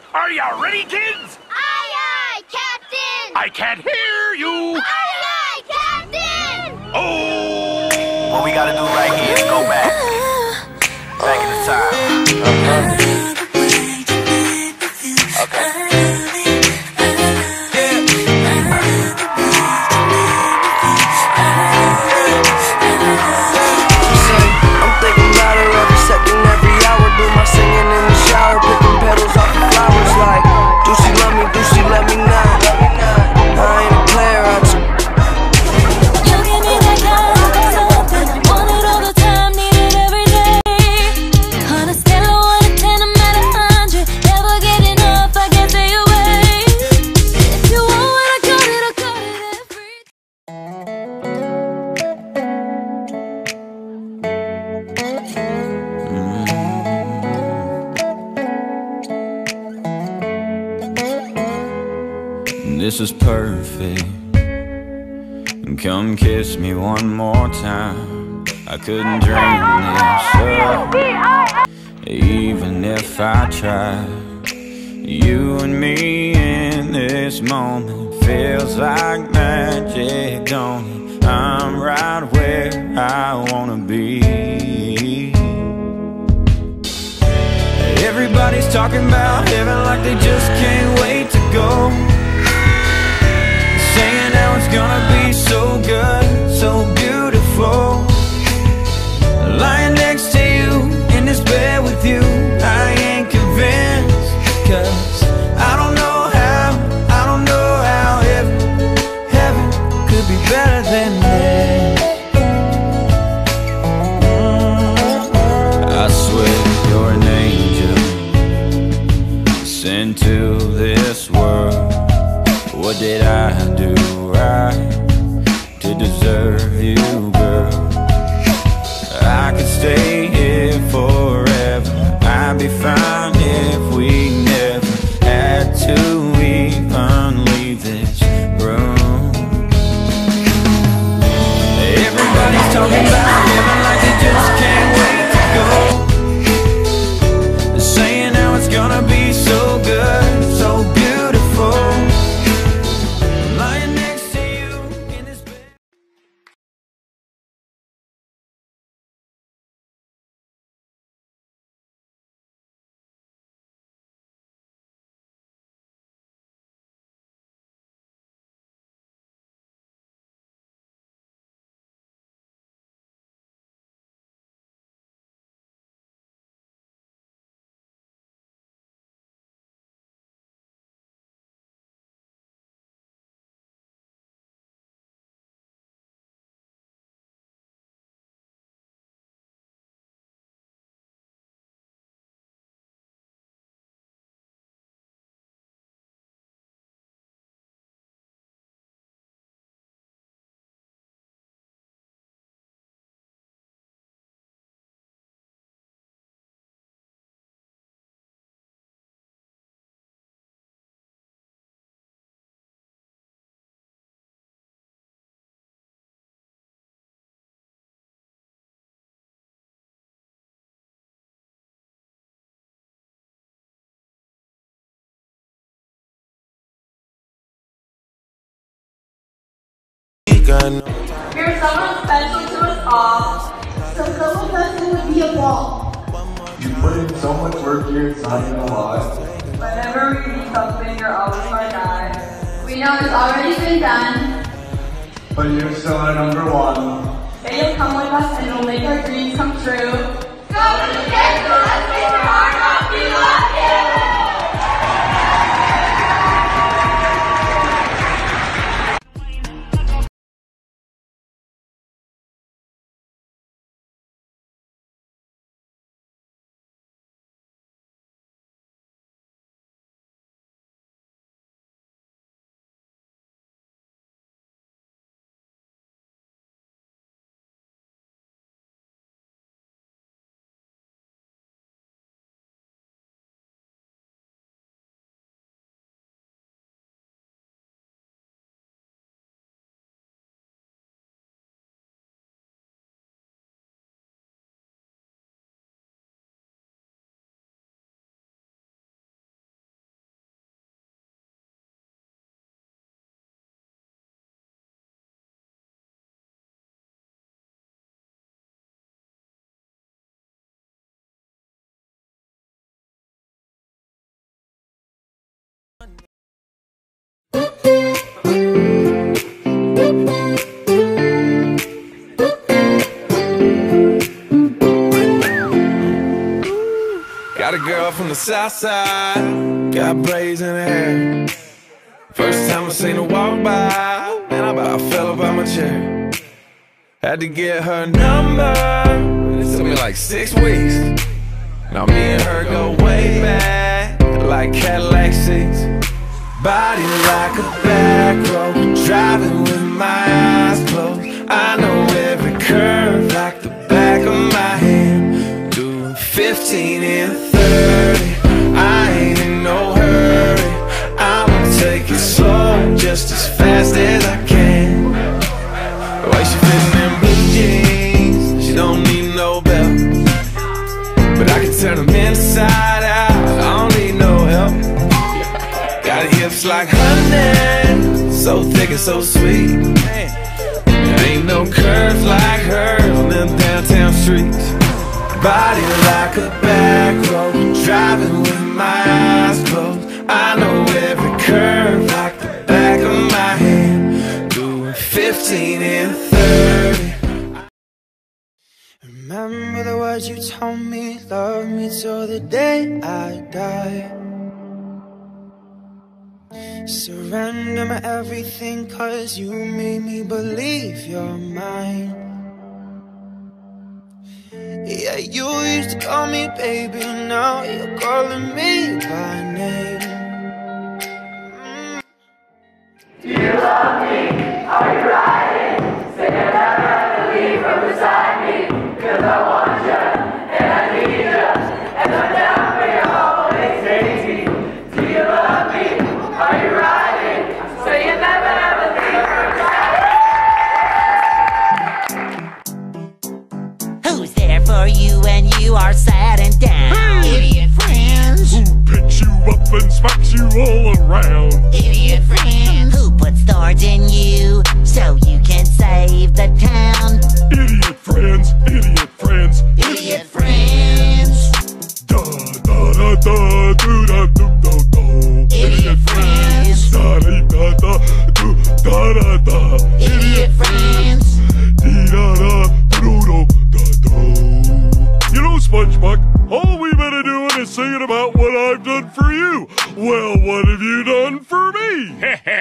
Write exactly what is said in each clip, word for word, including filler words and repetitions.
Are you ready, kids? Aye, aye, Captain! I can't hear you! Aye, aye, Captain! Oh! What we gotta do right here is go back. Back in the time. Uh-huh. This is perfect. Come kiss me one more time. I couldn't dream this up, even if I tried. You and me in this moment feels like magic, don't it? I'm right where I wanna be. Everybody's talking about heaven like they just can't wait to go, saying how it's gonna be so good, so beautiful. Lying next to you, in this bed with you, I ain't convinced. Cause I don't know how, I don't know how heaven, heaven could be better than this. I swear you're an angel sent to this world. What did I do right to deserve you, girl? I could stay here forever. I'd be fine if we never had to even leave this room. Everybody's talking about heaven like they just can't wait to go, saying how it's gonna be so good, so beautiful. You're someone special to us all, so someone person would be a wall. You put in so much work here, it's not even a lot. Whenever we need something, you're always our guy. We know it's already been done, But you're still our number one. say you'll come with us and it'll make our dreams come true. Go to the kids, let's get your heart off, we love you! south side, got braids in her hair. First time I seen her walk by, and I about fell up out my chair. Had to get her number, it took me like six weeks. Now me and her go way back, like Cadillac seats. Body like a back road, driving with my eyes closed. I know every curve like the back of my hand. Doing fifteen and thirty, I ain't in no hurry. I'ma take it slow, just as fast as I can. The way she fitting them blue jeans, she don't need no belt, but I can turn them inside out, I don't need no help. Got hips like honey, so thick and so sweet. There ain't no curves like hers on them downtown streets. Body like a back road, driving with my eyes closed. I know every curve like the back of my hand. Doing fifteen and thirty. Remember the words you told me, love me till the day I die. Surrender my everything, cause you made me believe you're mine. Yeah, you used to call me baby, now you're calling me by name. Mm. Do you love me? Are you riding? Say you'll never have to leave from beside me. Cause I want you, and I need you, and I'm down for you always, Daisy. Do you love me? Are you riding? So you never ever leave from beside me. Who's there for you when you are sad and down? Idiot friends. Who picks you up and smacks you all around? Idiot friends. Who puts thorns in you so you can save the town? Idiot friends, idiot friends, Idiot friends. da da da da do da do do do. Idiot friends. Da da da da do da da da. Idiot friends. Dee da da do do da do. You know, SpongeBob, all we've been doing is singing about what I've done for you. Well, what have you done for me?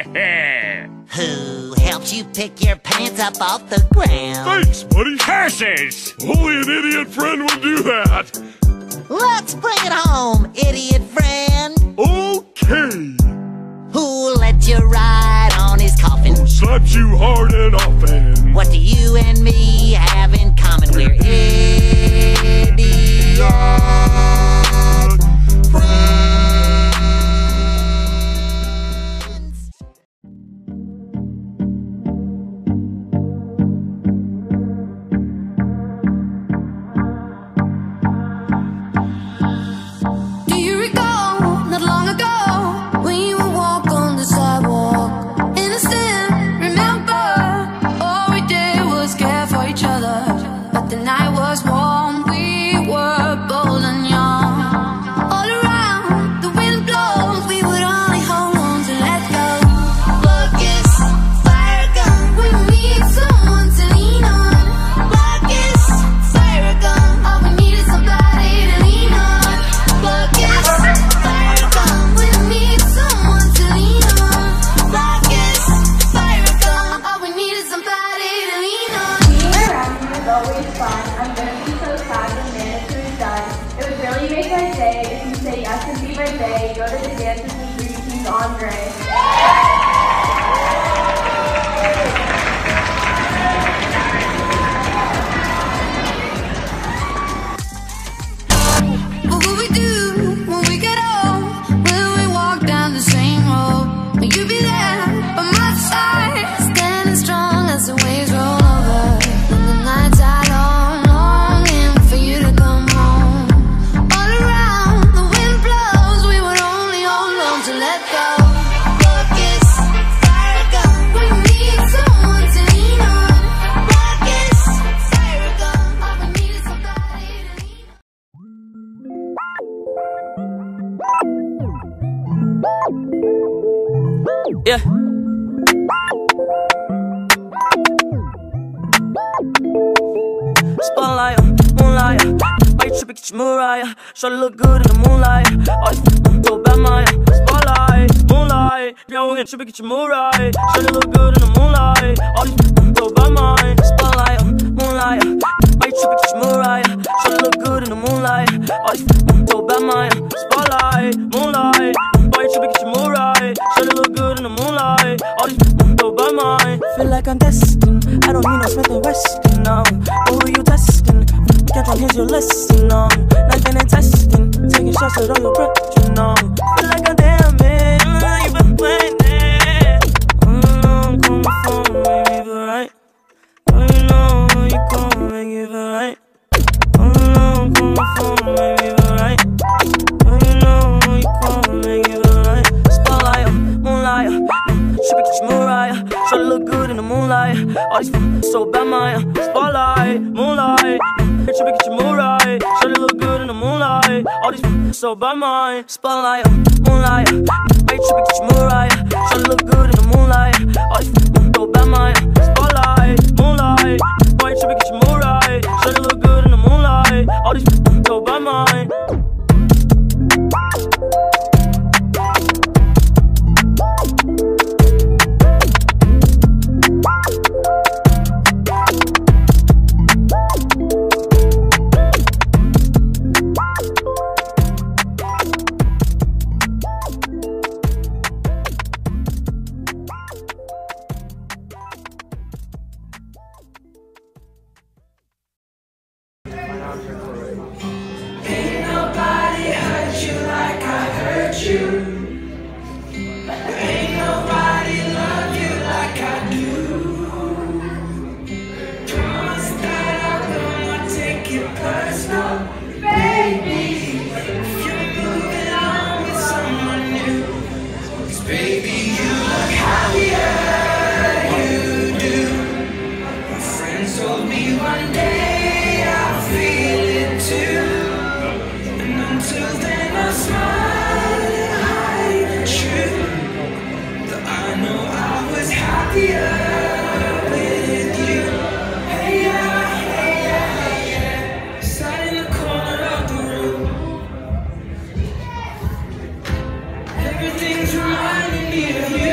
Who helped you pick your pants up off the ground? Thanks, buddy. Curses! Only an idiot friend would do that. Let's bring it home, idiot friend. Okay. Who let you ride on his coffin? Who slaps you hard and often? What do you and me have in common? We're idiots. Do you recall, not long ago, when you would walk on the sidewalk? Innocent, remember, all we did was care for each other. But the night was warm, we were bold and young. All around, the wind blows, we would only hold on to let go. Focus, fire gun, we need someone to lean on. Focus, fire gun, all we need is somebody to lean on. Focus, fire gun, we need someone to lean on. Focus, fire gun, all we need is somebody to lean on. Being around you is always fun. I'm gonna be so sad when Manitou is done. It would really make my day if you say yes and be my bae. Go to the dances with Green Team's Andre. What will we do when we get old? Will we walk down the same road? Will you be there by my side, standing strong as the waves roll over? When the nights are long, longing for you to come home. All around, the wind blows, we would only hold on to let go. Focus, fire gun, we need someone to lean on. Focus, fire gun, all we need is somebody to lean on. Yeah. Spotlight, moonlight. Why you tripping? get your Mariah. Shawty look good in the moonlight. All these f***ing go by my spotlight, moonlight. Yo, get your get your Mariah. Shawty look good in the moonlight. All these f***ing go by my spotlight, moonlight. Why you tripping, get your Mariah? Shawty look good in the moonlight. All these f***ing go by my spotlight, moonlight. Why you tripping, get your Mariah? Shawty look good in the moonlight. All these f***ing go by my. Feel like I'm destined. I don't need no Smith and Weston, no. But who you testing? Can't on, here's your lesson, no. Nothing and testing. Taking shots at all your breath, you know. Feel like a damn man. Mm, you been playing it. Mm, I'm coming for maybe for right. Oh, you know you come and give it right. Oh, you know I'm coming for maybe for right. Oh, you know you come and give it right. Spotlight, moonlight. Trippin' get your Mariah. Try to look good in the moonlight. All these f***ing so bad, my spotlight, moonlight. Trippin' get your Mariah. Try to look good in the moonlight. All these f***ing so bad, my spotlight, moonlight. Hey, trippin' get your Mariah. Try to look good in the moonlight. All these f***ing so bad, my spotlight, moonlight. Hey, trippin' get your Mariah. Try to look good in the moonlight. All these f***ing so bad, my. Ain't nobody hurt you like I hurt you. Ain't nobody love you like I do. Promise that I will not take it personal, baby. If you're moving on with someone new, 'cause baby you look happier, you do. My friends told me one day I'll feel it too. Until then I smile and hide the truth, that I know I was happier with you. Hey yeah, hey yeah, hey yeah. Sat in the corner of the room. Everything's reminding me of you.